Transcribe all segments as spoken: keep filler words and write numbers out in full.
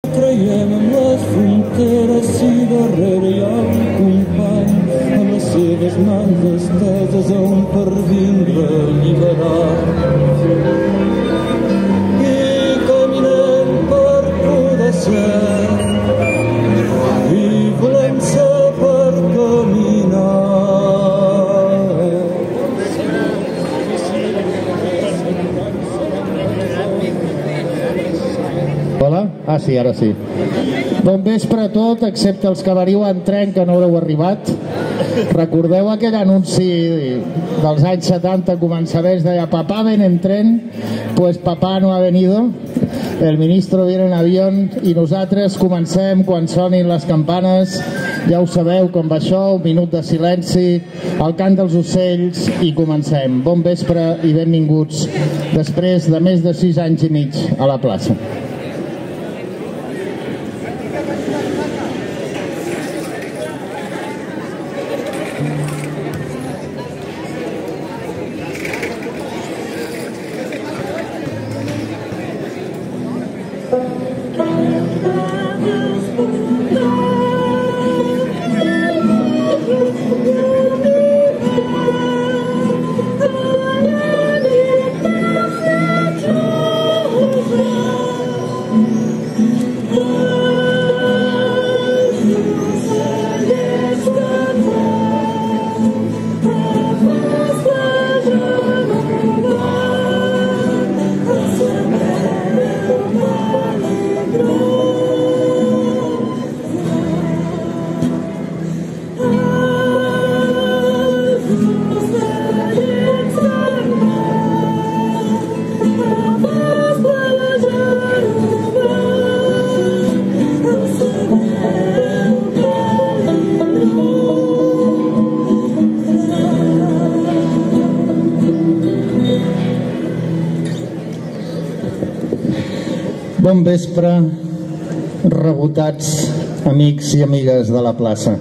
Creiem en les fronteres i darrere hi ha un company amb les seves mans esteses a un per vindre a alliberar. I caminem per poder ser i volem ser per caminar. Hola? Ah, sí, ara sí. Bon vespre a tot, excepte els que veniu en tren que no haureu arribat. Recordeu aquell anunci dels anys setanta començaments, deia papá ven en tren? Pues papá no ha venido, el ministro viene en avión i nosaltres comencem quan sonin les campanes. Ja ho sabeu com va això, un minut de silenci, el cant dels ocells i comencem. Bon vespre i benvinguts després de més de sis anys i mig a la plaça. Bon vespre, rebotats amics i amigues de la plaça.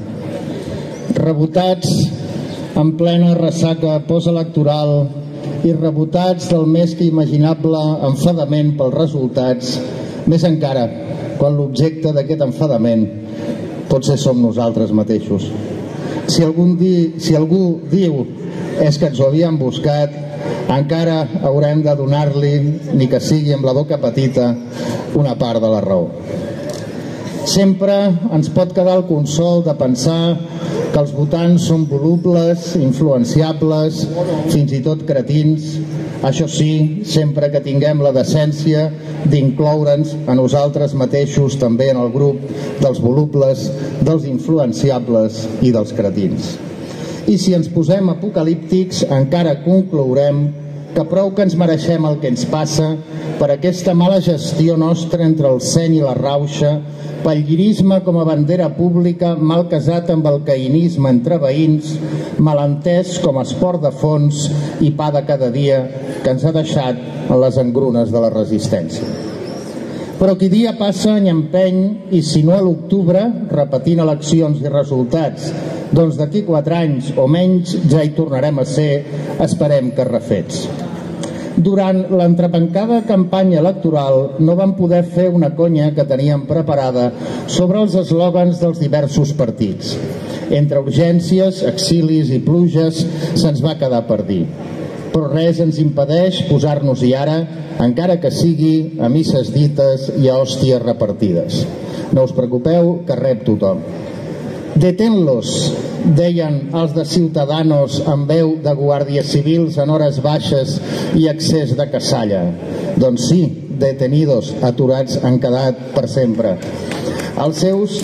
Rebotats en plena ressaca postelectoral i rebotats del més que imaginable enfadament pels resultats, més encara quan l'objecte d'aquest enfadament potser som nosaltres mateixos. Si algú, di, si algú diu és que ens ho havien buscat, encara haurem de donar-li, ni que sigui amb la boca petita, una part de la raó. Sempre ens pot quedar el consol de pensar que els votants són volubles, influenciables, fins i tot cretins. Això sí, sempre que tinguem la decència d'incloure'ns a nosaltres mateixos també en el grup dels volubles, dels influenciables i dels cretins. I si ens posem apocalíptics, encara conclourem que prou que ens mereixem el que ens passa per aquesta mala gestió nostra entre el seny i la rauxa, pel llirisme com a bandera pública mal casat amb el caïnisme entre veïns, malentès com a esport de fons i pa de cada dia que ens ha deixat en les engrunes de la resistència. Però qui dia passa any empeny i si no a l'octubre, repetint eleccions i resultats, doncs d'aquí quatre anys o menys ja hi tornarem a ser, esperem que refets. Durant l'entrebancada campanya electoral no vam poder fer una conya que teníem preparada sobre els eslògans dels diversos partits. Entre urgències, exilis i pluges se'ns va quedar per dir. Però res ens impedeix posar-nos-hi ara, encara que sigui a misses dites i a hòsties repartides. No us preocupeu, que rep tothom. Deténlos, deien els de Ciudadanos amb veu de guàrdies civils en hores baixes i excés de casalla. Doncs sí, detenidos, aturats han quedat per sempre. Els seus...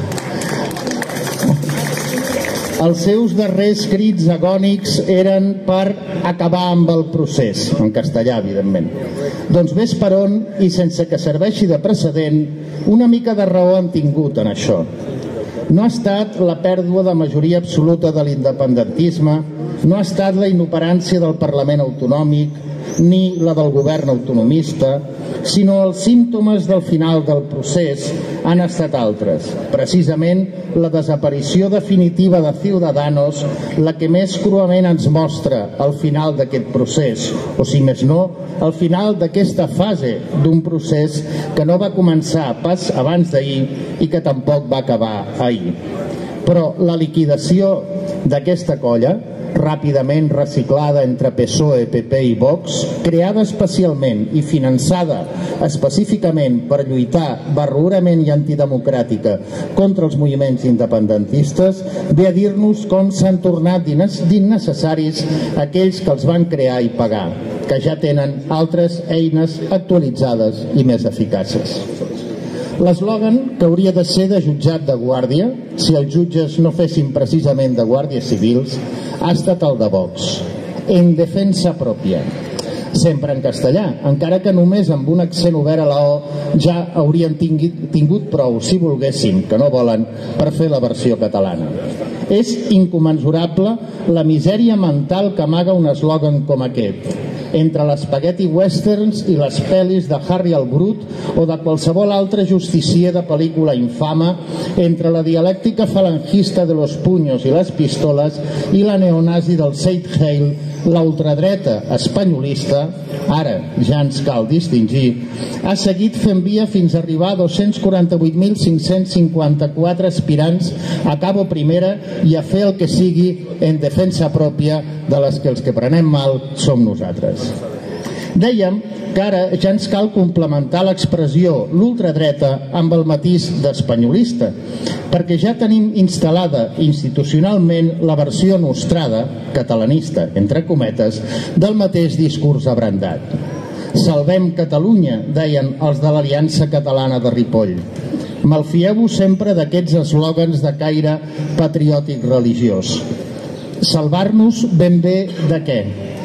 Els seus darrers crits agònics eren per acabar amb el procés, en castellà, evidentment. Doncs ves per on, i sense que serveixi de precedent, una mica de raó han tingut en això. No ha estat la pèrdua de majoria absoluta de l'independentisme, no ha estat la inoperància del Parlament autonòmic, ni la del govern autonomista, sinó els símptomes del final del procés han estat altres. Precisament la desaparició definitiva de Ciudadanos, la que més cruament ens mostra el final d'aquest procés, o si més no, el final d'aquesta fase d'un procés que no va començar pas abans d'ahir i que tampoc va acabar ahir. Però la liquidació d'aquesta colla, ràpidament reciclada entre P S O E, P P i Vox, creada especialment i finançada específicament per lluitar barroerament i antidemocràtica contra els moviments independentistes, ve a dir-nos com s'han tornat d'innecessaris aquells que els van crear i pagar, que ja tenen altres eines actualitzades i més eficaces. L'eslògan, que hauria de ser de jutjat de guàrdia, si els jutges no fessin precisament de guàrdies civils, ha estat el de Vox, en defensa pròpia, sempre en castellà, encara que només amb un accent obert a la O ja haurien tingut, tingut prou, si volguessin, que no volen, per fer la versió catalana. És incomensurable la misèria mental que amaga un eslògan com aquest. Entre l'espaghetti westerns i les pel·lis de Harry el Brut o de qualsevol altre justicier de pel·lícula infama, entre la dialèctica falangista de los puños i les pistoles i la neonazi del Seid Heil, la ultradreta espanyolista, ara ja ens cal distingir, ha seguit fent via fins a arribar a dos-cents quaranta-vuit mil cinc-cents cinquanta-quatre aspirants a cabo primera i a fer el que sigui en defensa pròpia de les que els que prenem mal som nosaltres. Dèiem que ara ja ens cal complementar l'expressió l'ultradreta amb el matís d'espanyolista, perquè ja tenim instal·lada institucionalment la versió nostrada, catalanista, entre cometes, del mateix discurs abrandat. Salvem Catalunya, deien els de l'Aliança Catalana de Ripoll. Malfieu-vos sempre d'aquests eslògans de caire patriòtic religiós. Salvar-nos ben bé de què?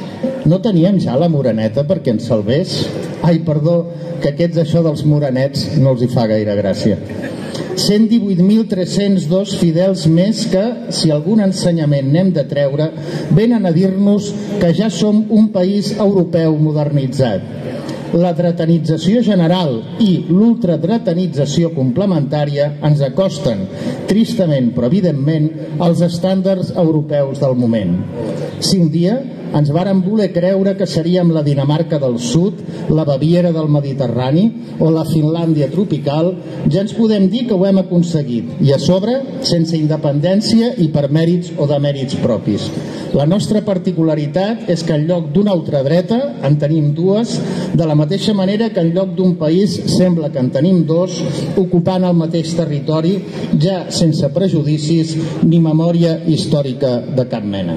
No teníem ja la Moreneta perquè ens salvés? Ai, perdó, que aquests això dels morenets no els hi fa gaire gràcia. cent divuit mil tres-cents dos fidels més que, si algun ensenyament n'hem de treure, venen a dir-nos que ja som un país europeu modernitzat. La dretanització general i l'ultradretanització complementària ens acosten, tristament però evidentment, als estàndards europeus del moment. Si un dia ens vàrem voler creure que seríem la Dinamarca del Sud, la Baviera del Mediterrani o la Finlàndia tropical, ja ens podem dir que ho hem aconseguit, i a sobre sense independència i per mèrits o demèrits propis. La nostra particularitat és que en lloc d'una ultradreta en tenim dues, de la mateixa manera que en lloc d'un país sembla que en tenim dos, ocupant el mateix territori, ja sense prejudicis ni memòria històrica de cap mena.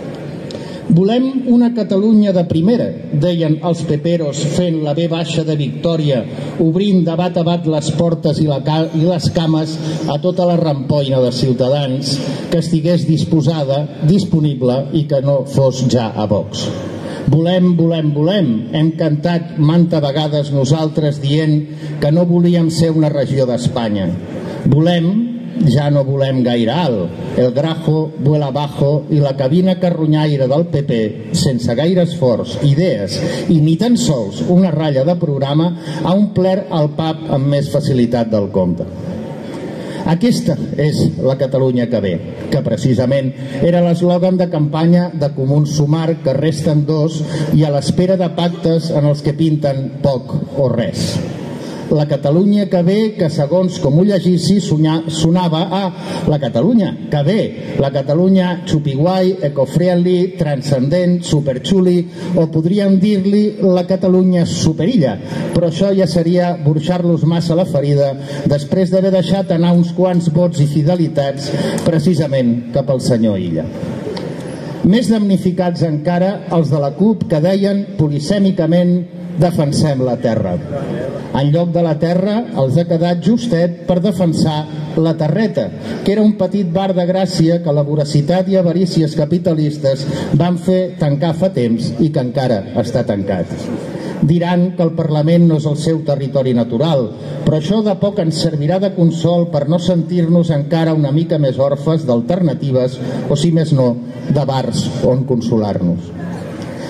Volem una Catalunya de primera, deien els peperos fent la B baixa de Victòria, obrint de bat a bat les portes i, la ca i les cames a tota la rampoina de Ciutadans que estigués disposada, disponible i que no fos ja a Vox. Volem, volem, volem. Hem cantat manta vegades nosaltres dient que no volíem ser una regió d'Espanya. Volem, ja no volem gaire alt. El Grajo vuela bajo i la cabina carronyaire del P P, sense gaire esforç, idees i ni tan sols una ratlla de programa, ha omplert el pap amb més facilitat del compte. Aquesta és la Catalunya que ve, que precisament era l'eslògan de campanya de Comuns Sumar, que resten dos i a l'espera de pactes en els que pinten poc o res. La Catalunya que ve, que segons com ho llegissi sonava a la Catalunya que ve, la Catalunya xupiguai, ecofriendly, transcendent, superxuli, o podríem dir-li la Catalunya superilla, però això ja seria burxar-los massa la ferida després d'haver deixat anar uns quants vots i fidelitats precisament cap al senyor Illa. Més damnificats encara els de la CUP, que deien polisèmicament defensem la terra. En lloc de la terra els ha quedat justet per defensar la terreta, que era un petit bar de Gràcia que la voracitat i avarícies capitalistes van fer tancar fa temps i que encara està tancat. Diran que el Parlament no és el seu territori natural, però això de poc ens servirà de consol per no sentir-nos encara una mica més orfes d'alternatives o, si més no, de bars on consolar-nos.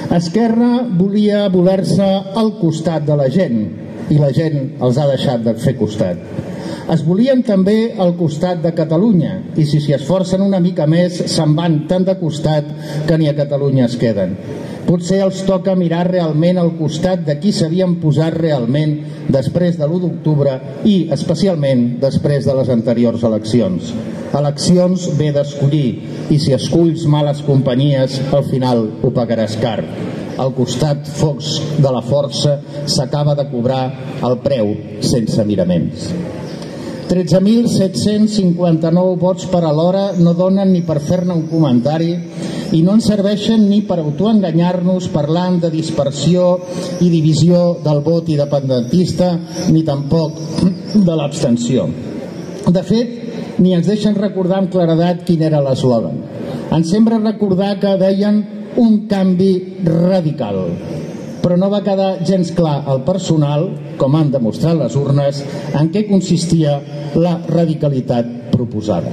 Esquerra volia voler-se al costat de la gent i la gent els ha deixat de fer costat. Es volien també al costat de Catalunya i si s'hi esforcen una mica més se'n van tan de costat que ni a Catalunya es queden. Potser els toca mirar realment al costat de qui s'havien posat realment després de l'u d'octubre i especialment després de les anteriors eleccions. Eleccions ve d'escollir i si esculls males companyies al final ho pagaràs car. Al costat fosc de la força s'acaba de cobrar el preu sense miraments. tretze mil set-cents cinquanta-nou vots per a l'hora no donen ni per fer-ne un comentari i no ens serveixen ni per autoenganyar-nos parlant de dispersió i divisió del vot independentista ni tampoc de l'abstenció. De fet, ni ens deixen recordar amb claredat quin era l'eslògan. Ens sembla recordar que deien un canvi radical, però no va quedar gens clar al personal, com han demostrat les urnes, en què consistia la radicalitat proposada.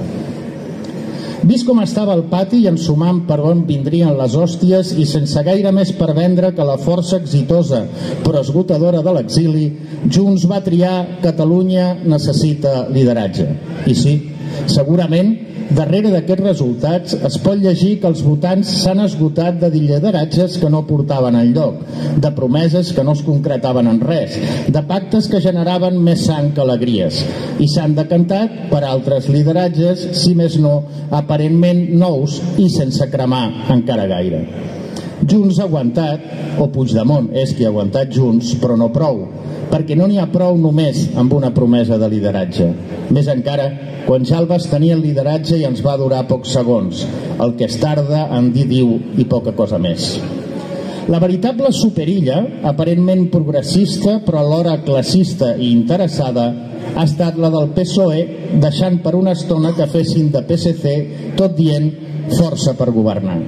Vist com estava el pati i ensumant per on vindrien les hòsties i sense gaire més per vendre que la força exitosa però esgotadora de l'exili, Junts va triar Catalunya necessita lideratge. I sí, segurament darrere d'aquests resultats es pot llegir que els votants s'han esgotat de lideratges que no portaven enlloc, de promeses que no es concretaven en res, de pactes que generaven més sang que alegries, i s'han decantat per altres lideratges, si més no, aparentment nous i sense cremar encara gaire. Junts ha aguantat, o Puigdemont és qui ha aguantat Junts, però no prou, perquè no n'hi ha prou només amb una promesa de lideratge. Més encara, quan Jalbas tenia el lideratge i ens va durar pocs segons, el que es tarda en dir diu i poca cosa més. La veritable superilla, aparentment progressista però alhora classista i interessada, ha estat la del P S O E, deixant per una estona que fessin de P S C tot dient força per governar.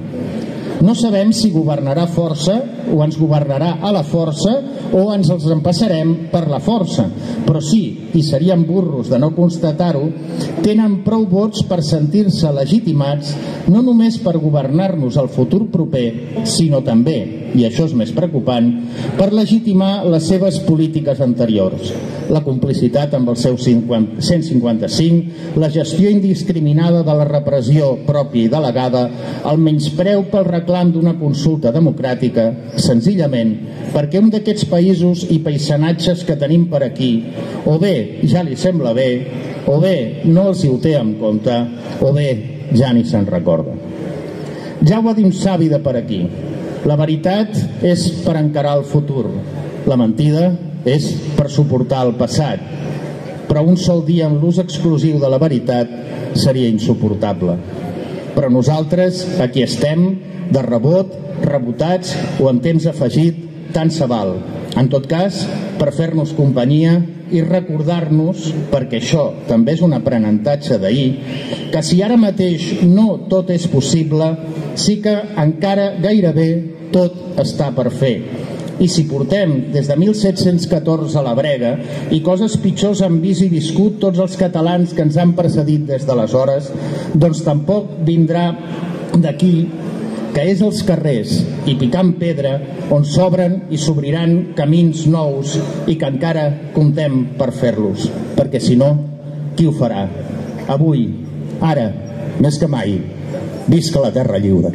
No sabem si governarà força o ens governarà a la força o ens els empassarem per la força, però sí, i serien burros de no constatar-ho, tenen prou vots per sentir-se legitimats no només per governar-nos al futur proper, sinó també, i això és més preocupant, per legitimar les seves polítiques anteriors. La complicitat amb el seu cent cinquanta-cinc, la gestió indiscriminada de la repressió pròpia i delegada, el menyspreu pel reclam d'una consulta democràtica, senzillament perquè un d'aquests països i paisatges que tenim per aquí, o bé ja li sembla bé, o bé no els hi ho té en compte, o bé ja ni se'n recorda. Ja ho va dir un savi de per aquí. La veritat és per encarar el futur, la mentida és per suportar el passat, però un sol dia amb l'ús exclusiu de la veritat seria insuportable. Però nosaltres aquí estem, de rebot, rebotats o en temps afegit, tant se val. En tot cas, per fer-nos companyia i recordar-nos, perquè això també és un aprenentatge d'ahir, que si ara mateix no tot és possible, sí que encara gairebé tot està per fer. I si portem des de mil set-cents catorze a la brega i coses pitjors han vist i viscut tots els catalans que ens han precedit des d'aleshores, doncs tampoc vindrà d'aquí, que és als carrers i picant pedra on s'obren i s'obriran camins nous i que encara comptem per fer-los, perquè si no, qui ho farà? Avui, ara, més que mai, visca la terra lliure.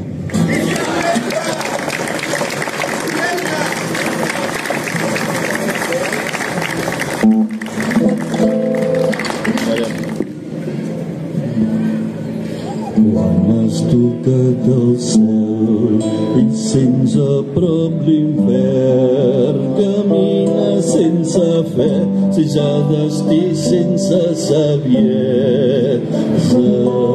Tocat el cel i sents a prop l'infern, camina sense fe, si ja destí sense saviesa,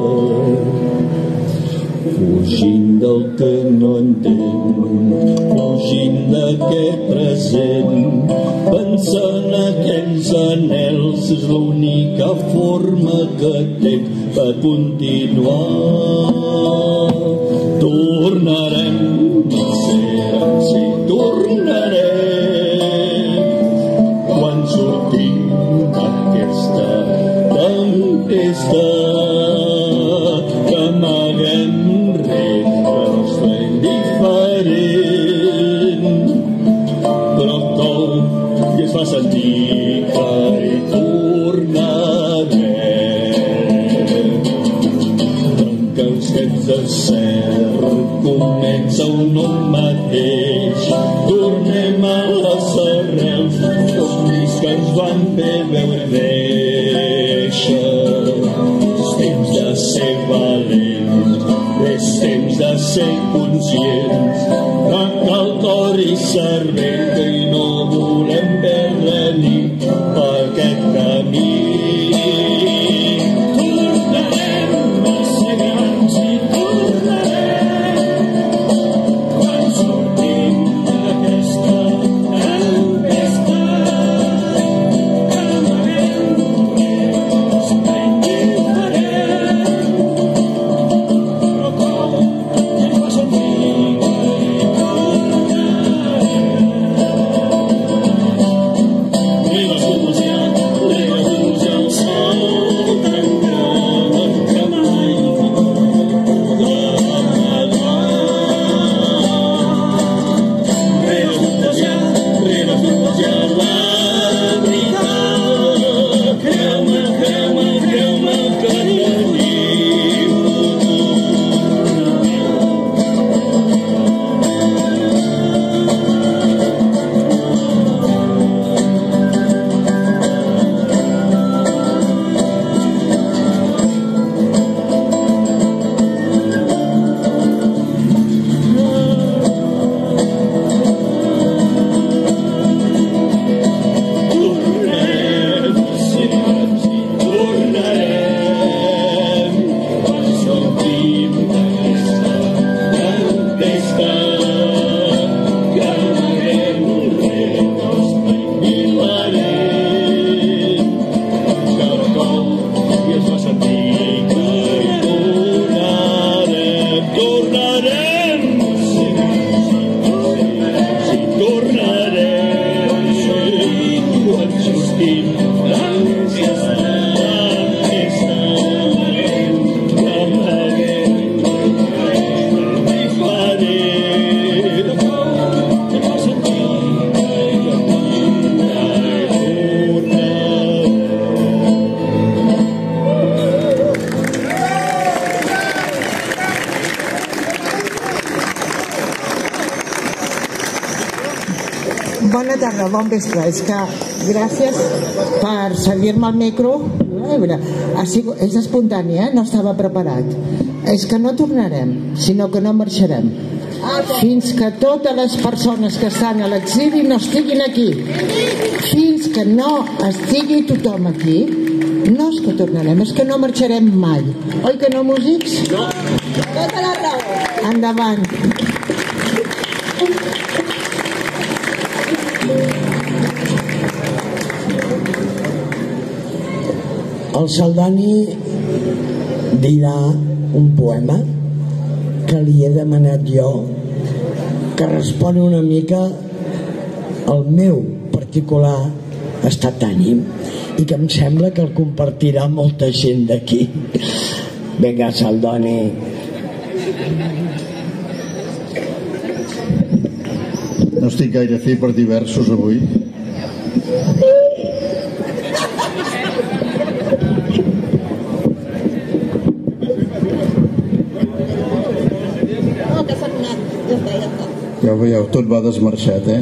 fugint del que no entenc, fugint d'aquest present, pensant aquells anhels, és l'única forma que tenc per continuar. Tornarem, sí, tornarem, quan sortim d'aquesta tempesta, que amaguem rere la nostra indiferent. desert comença un nom mateix. Tornem a les arrels, els fills que ens van fer veure néixer. És temps de ser valents, és temps de ser conscients, que cal cor i cervell, que no volem perdre ni aquest camí. Bona tarda, bon vespre. És que gràcies per cedir-me el micro. A veure, ha sigut, és espontani, eh? No estava preparat. És que no tornarem, sinó que no marxarem. Fins que totes les persones que estan a l'exili no estiguin aquí. Fins que no estigui tothom aquí, no és que tornarem, és que no marxarem mai. Oi que no, músics? No. Tota la raó. Endavant. El Saldani dirà un poema que li he demanat jo, que respon una mica al meu particular estat d'ànim i que em sembla que el compartirà molta gent d'aquí. Vinga, Saldani. No estic gaire fi per diversos avui. Ja ho veieu, tot va desmarxat, eh?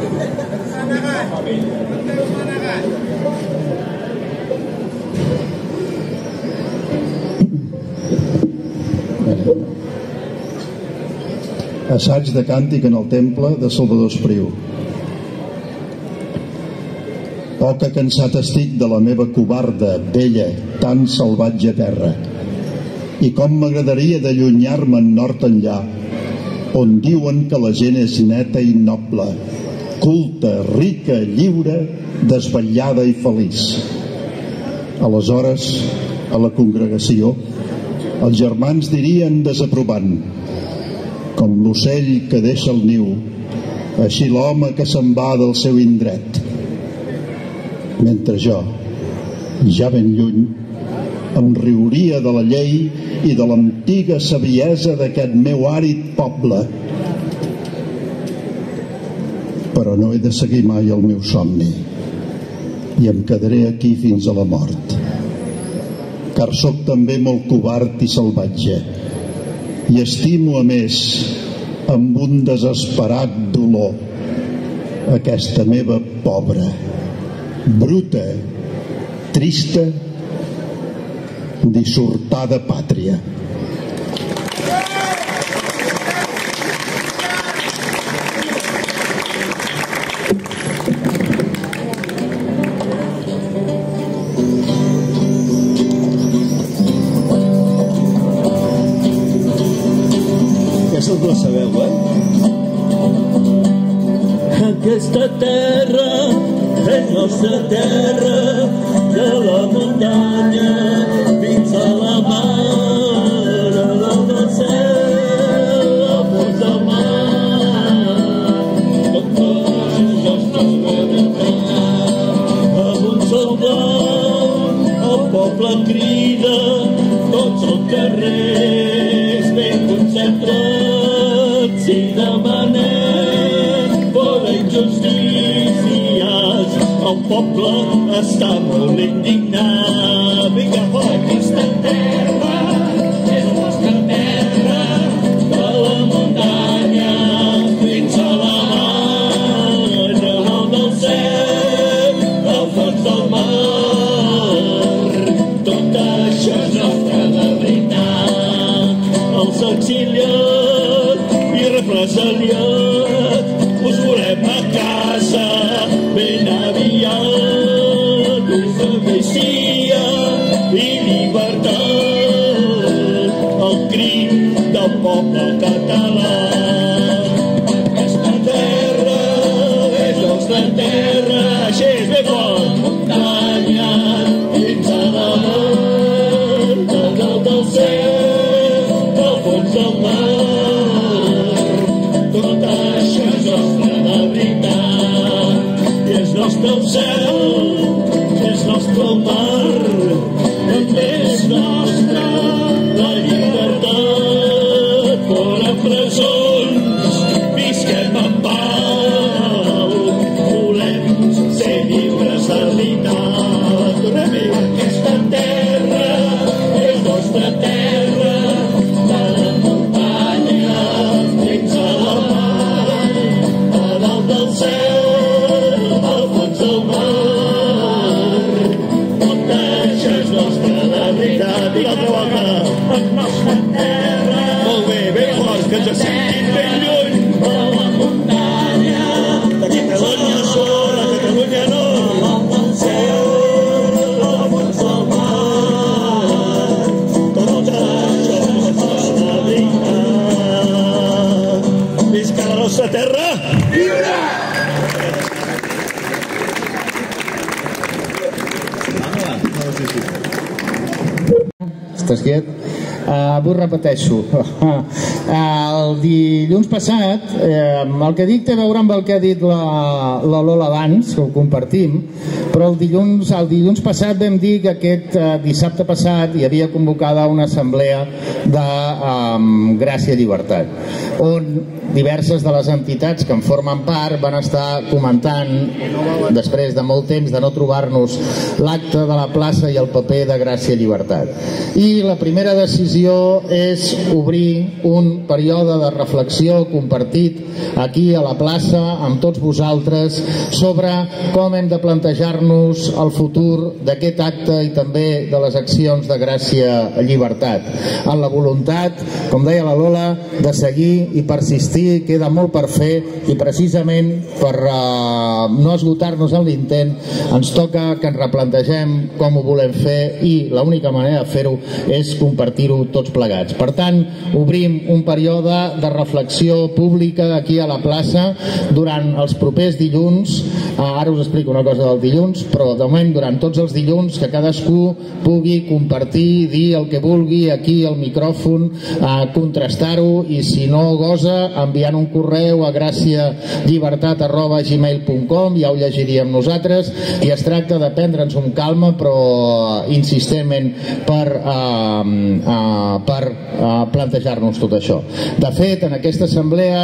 Assaig de càntic en el temple de Salvador Espriu. Oh, que cansat estic de la meva covarda, vella, tan salvatge terra. I com m'agradaria d'allunyar-me en nord enllà, on diuen que la gent és neta i noble, culta, rica, lliure, desvetllada i feliç. Aleshores, a la congregació, els germans dirien desaprovant: com l'ocell que deixa el niu, així l'home que se'n va del seu indret. Mentre jo, ja ben lluny, em riuria de la llei i de l'antiga saviesa d'aquest meu àrid poble. Però no he de seguir mai el meu somni i em quedaré aquí fins a la mort, car sóc també molt covard i salvatge i estimo a més amb un desesperat dolor aquesta meva pobra, bruta, trista, dissortada pàtria. Aquesta us la sabeu, eh? Aquesta terra és nostra terra, de la muntanya fins a la mar, a dalt del cel, a fons del mar. Tots els nostres veus amb un sol blau, el poble crida, tots els carrers ben concentrats i demanem fora injustícies. El poble està molt indignat. Vinga, fora! Aquesta terra és la nostra terra, de la muntanya fins a la mar, a dalt del cel, al fons del mar. Tot això és nostre de veritat. Els exiliats i represaliats us volem a casa ben aviat. Us amnistia i llibertat, el crim del poble català. Aquesta terra és nostra terra, així és, ben fort. Muntanya fins a la mar, de dalt del cel, del fons del mar. Tot això és nostre de veritat, i és nostre el cel, és nostre el mar, també és nostra la llibertat. Fora presons, visquem en pau, volem ser llibres de veritat. Tornem-hi. Aquesta terra és nostra terra, de la muntanya fins a la mar, a dalt del cel, al fons del mar. Tot això és nostre de veritat. I l'altra volta. La nostra terra. Molt bé, ben fort, que ens sentim ben lluny. A la muntanya. De Catalunya sola, Catalunya no. Al del cel, al fons del mar. Tot això és nostre de veritat. Visca la nostra terra. Lliure! Estàs quiet? Uh, avui repeteixo. Uh, el dilluns passat, uh, el que dic té a veure amb el que ha dit la, la Lola abans, que ho compartim, però el dilluns, el dilluns passat vam dir que aquest uh, dissabte passat hi havia convocada una assemblea de um, Gràcia i Llibertat, on diverses de les entitats que en formen part van estar comentant, després de molt temps de no trobar-nos, l'acte de la plaça i el paper de Gràcia i Llibertat. I la primera decisió és obrir un període de reflexió compartit aquí a la plaça amb tots vosaltres sobre com hem de plantejar-nos el futur d'aquest acte i també de les accions de Gràcia i Llibertat, amb la voluntat, com deia la Lola, de seguir i persistir. Queda molt per fer i precisament per uh, no esgotar-nos en l'intent ens toca que ens replantegem com ho volem fer i l'única manera de fer-ho és compartir-ho tots plegats. Per tant, obrim un període de reflexió pública aquí a la plaça durant els propers dilluns. Uh, ara us explico una cosa del dilluns, però de moment durant tots els dilluns que cadascú pugui compartir, dir el que vulgui aquí al micròfon, uh, contrastar-ho i si no gosa enviant un correu a gràciallibertat arroba gmail punt com, ja ho llegiríem nosaltres, i es tracta de prendre'ns amb calma però insistentment per, uh, uh, per uh, plantejar-nos tot això. De fet, en aquesta assemblea també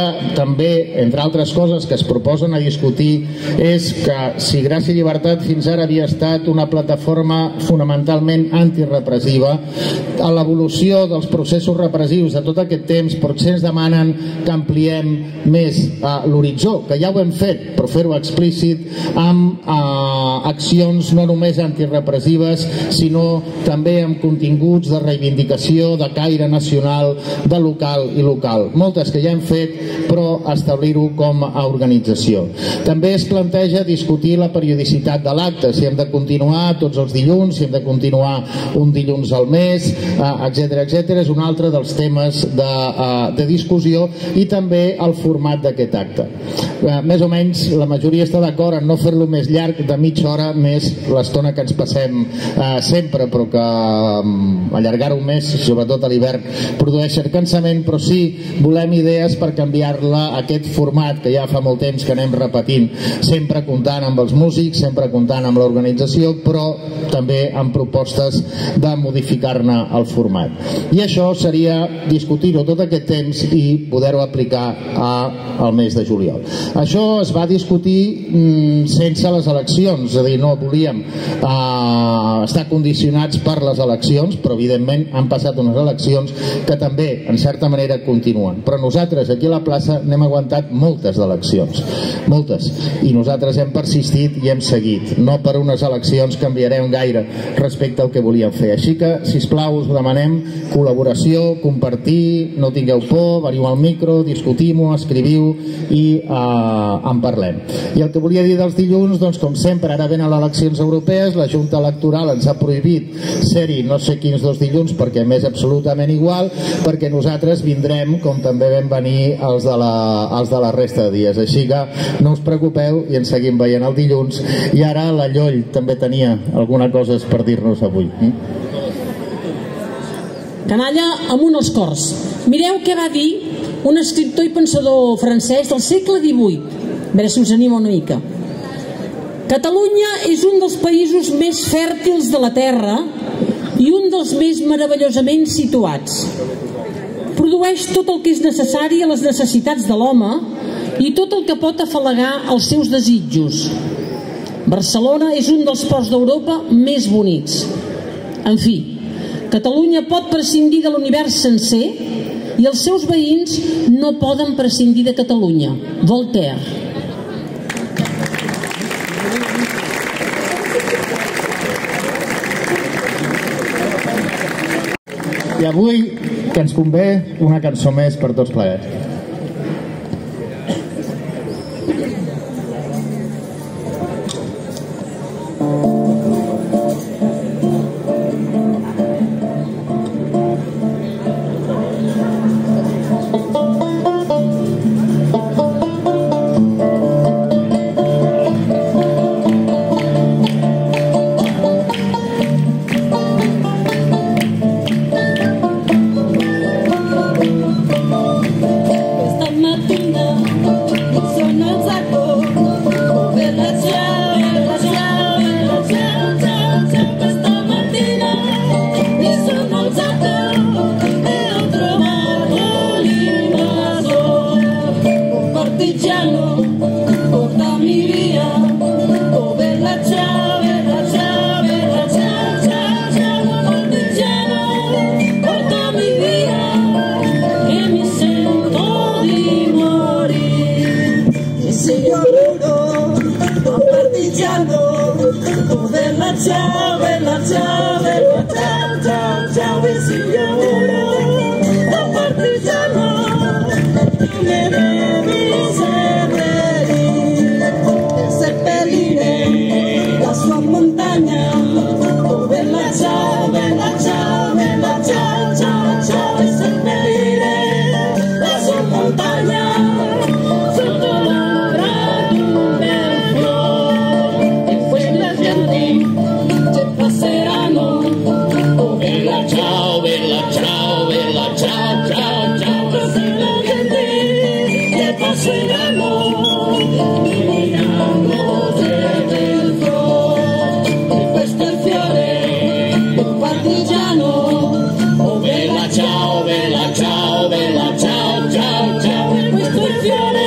també, entre altres coses que es proposen a discutir, és que si Gràcia i Llibertat fins ara havia estat una plataforma fonamentalment antirepressiva, a l'evolució dels processos repressius de tot aquest temps potser ens demanen que ampliem més a l'horitzó, que ja ho hem fet, però fer-ho explícit amb eh, accions no només antirepressives, sinó també amb continguts de reivindicació de caire nacional, de local i local. Moltes que ja hem fet, però establir-ho com a organització. També es planteja discutir la periodicitat de l'acte, si hem de continuar tots els dilluns, si hem de continuar un dilluns al mes, etcètera, etcètera. És un altre dels temes de, de discussió, i també el format d'aquest acte. Més o menys la majoria està d'acord en no fer-lo més llarg de mitja hora, més l'estona que ens passem eh, sempre, però que eh, allargar-ho més, sobretot a l'hivern, produeix cert cansament, però sí volem idees per canviar-la, aquest format que ja fa molt temps que anem repetint, sempre comptant amb els músics, sempre comptant amb l'organització, però també amb propostes de modificar-ne el format. I això seria discutir-ho tot aquest temps i poder-ho aplicar a, al mes de juliol. Això es va discutir mm, sense les eleccions, és a dir, no volíem eh, estar condicionats per les eleccions, però evidentment han passat unes eleccions que també, en certa manera, continuen. Però nosaltres aquí a la plaça n'hem aguantat moltes eleccions, moltes, i nosaltres hem persistit i hem seguit. No per unes eleccions canviarem gaire respecte al que volíem fer. Així que, sisplau, us demanem col·laboració, compartir, no tingueu por, veniu al micro, discutim-ho, escriviu i eh, en parlem. I el que volia dir dels dilluns, doncs com sempre, ara venen les eleccions europees, la Junta Electoral ens ha prohibit ser-hi no sé quins dos dilluns perquè m'és absolutament igual, perquè nosaltres vindrem com també vam venir els de la, els de la resta de dies. Així que no us preocupeu i ens seguim veient el dilluns. I ara la Lloll també tenia alguna cosa per dir-nos avui. Canalla amunt els cors. Mireu què va dir un escriptor i pensador francès del segle divuit. A veure si us anima una mica. Catalunya és un dels països més fèrtils de la terra i un dels més meravellosament situats. Produeix tot el que és necessari a les necessitats de l'home i tot el que pot afalagar els seus desitjos. Barcelona és un dels ports d'Europa més bonics. En fi, Catalunya pot prescindir de l'univers sencer i els seus veïns no poden prescindir de Catalunya. Voltaire. I avui, que ens convé una cançó més per tots plegats. Ciao, bella, ciao, bella, ciao, ciao, ciao. Questo è il fiore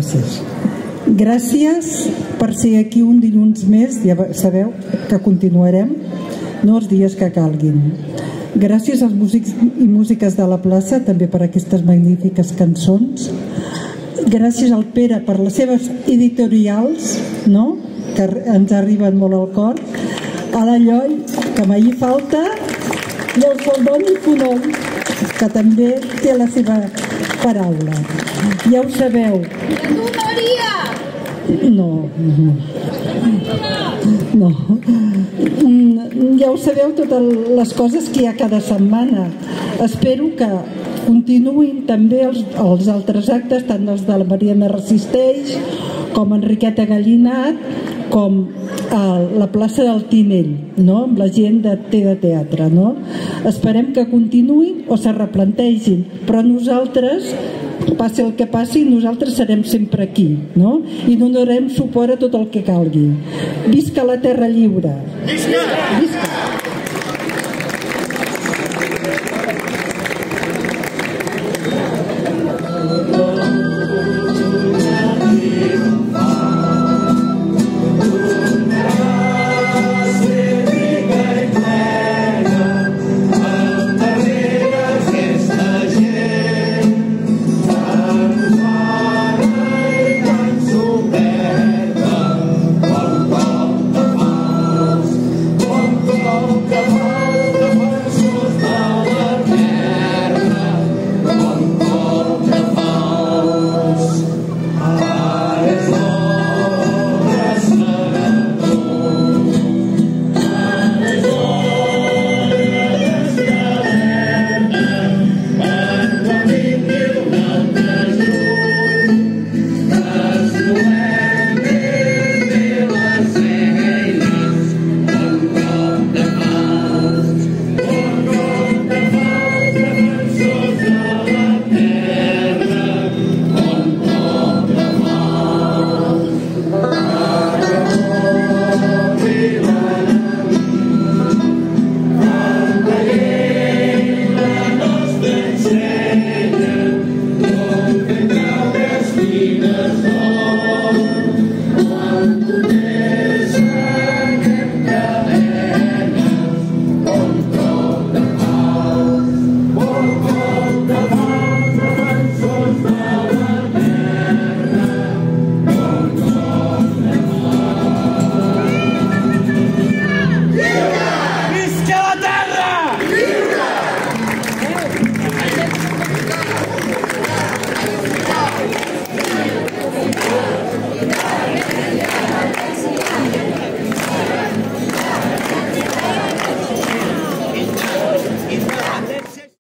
gràcies. Gràcies per ser aquí un dilluns més, ja sabeu que continuarem, no els dies que calguin. Gràcies als músics i músiques de la plaça, també per aquestes magnífiques cançons. Gràcies al Pere per les seves editorials, no?, que ens arriben molt al cor. A la Lloll, que mai hi falta, i al Saldoni Fonoll, que també té la seva paraula. Ja ho sabeu. No, no. No. Ja ho sabeu totes les coses que hi ha cada setmana. Espero que continuïn també els, els altres actes, tant els de la Mariana Resisteix, com Enriqueta Gallinat, com a la plaça del Tinell, no?, amb la gent de T de Teatre, no? Esperem que continuïn o se replantegin, però nosaltres, passi el que passi, nosaltres serem sempre aquí, no?, i donarem suport a tot el que calgui. Visca la terra lliure! Visca! Visca!